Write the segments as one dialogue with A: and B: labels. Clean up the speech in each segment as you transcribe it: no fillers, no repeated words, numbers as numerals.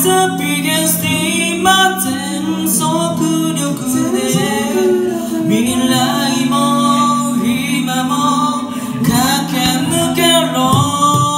A: the biggest dream 全速力で未来も今も駆け抜けろ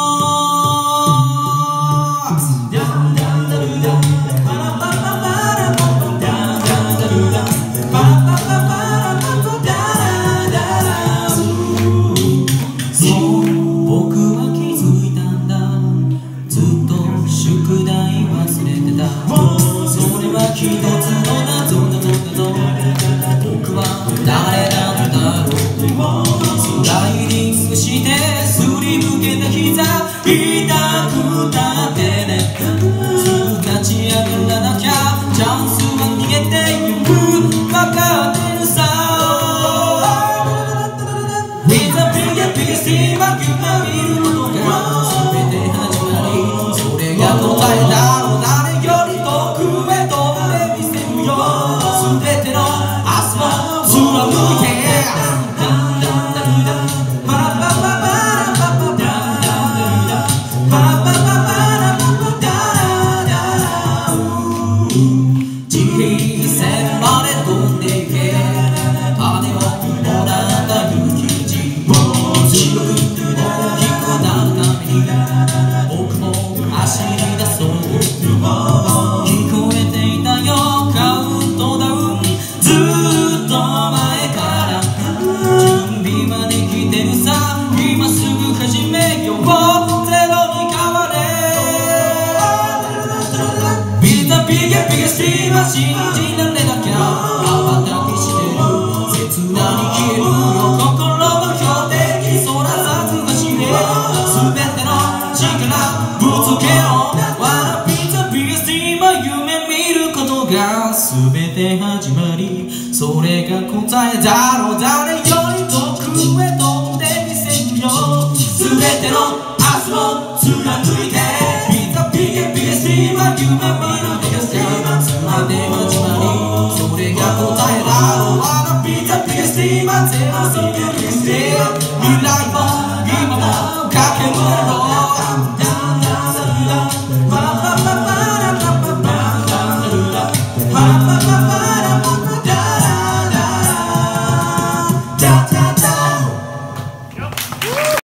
A: 一つの謎の僕は誰なんだろうスライディングしてすりむけた膝痛くなってねすぐ立ち上がらなきゃチャンスは逃げてゆく分かってるさ With the biggest dream 夢見ることが全て始まりそれが答えだろう誰より遠くへと全ての明日も貫いて地線まで飛んでいけ羽をもらった勇気地を強く大きくなるために僕も走り出そう聞こえていたよカウントダウンずっと前から準備はできてるさ今すぐ始めようゼロに変われ Be the biggest dream 信じられなきゃ羽ばたきしてる切なに消えるよ心の標的そらさず走れ全ての力ぶつけよう Wanna be the biggest dream 夢見ることが全て始まりそれが答えだろう誰より遠くへ飛んでみせるよ全ての